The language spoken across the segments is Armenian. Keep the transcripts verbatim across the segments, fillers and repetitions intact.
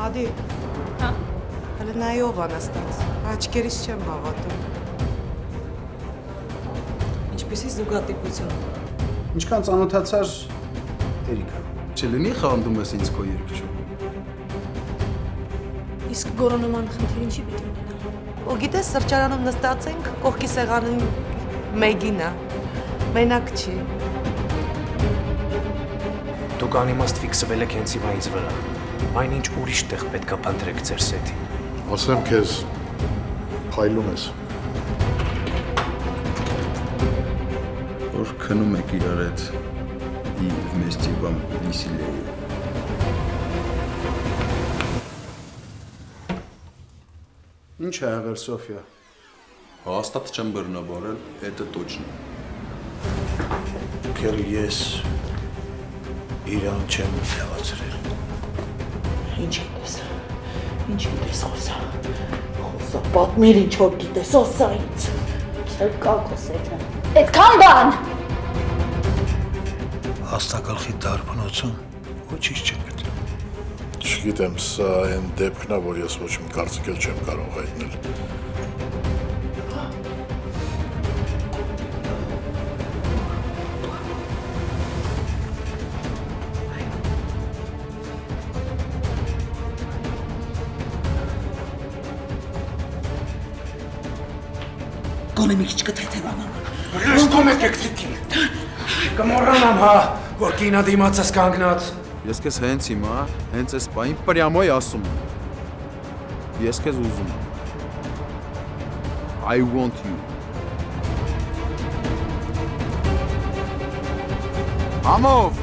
Ադի, հələ նայով անաստած, աչկերիս չեմ բաղատում։ Ինչպիսի զուգատիպություն։ Ինչքան ծանոթացար, Էրիկա, չլինի խանդում ես ինձ քո երկչում։ Իսկ գորոնոման խնդիր ինչի պիտի ունենա։ Ու գիտես, սրճարանում նստած ենք, կողքի սեղանին Մեգինա, մենակ չի։ Դուք անիմաստ ֆիքսվել եք հենց հիմայից վրա։ Այնինչ ուրիշ տեղ պետք է փնտրեք ձեր սեթին։ Ասեմ քեզ, փայլում ես։ Որ քնում եք իրար հետ и вместе вам веселее. Ինչ է եղել, Սոֆիա։ Հաստատ չեմ բռնաբարել, это точно։ Քերի ես իրան չեմ նեղացրել։ Ինչ գիտես, ինչ գիտես խոսա, խոսա, պատմիր ինչ որ գիտես, խոսա ինձ։ Չկա կոսեթը, այդքան բան։ Հաստակալխի դարբնոցում ոչինչ չեմ գտել։ Չգիտեմ, սա այն դեպքն է, որ ես ոչ մի կարծիք էլ չեմ կարող հայտնել։ Գոնե մի քիչ կթեթևանամ։ Ես կոմեք եք տիկին։ Կմոռանամ, հա, որ կինա դիմացս կանգնած։ Ես քեզ հենց հիմա, հենց այս պահին պրյամոյ ասում եմ։ Ես քեզ ուզում եմ։ I want you. Համով։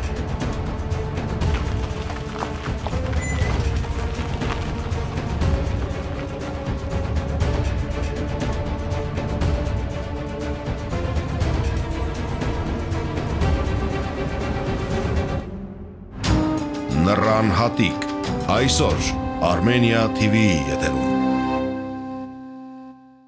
Նրան հատիկ, այսօր Armenia T V-ի եթերում։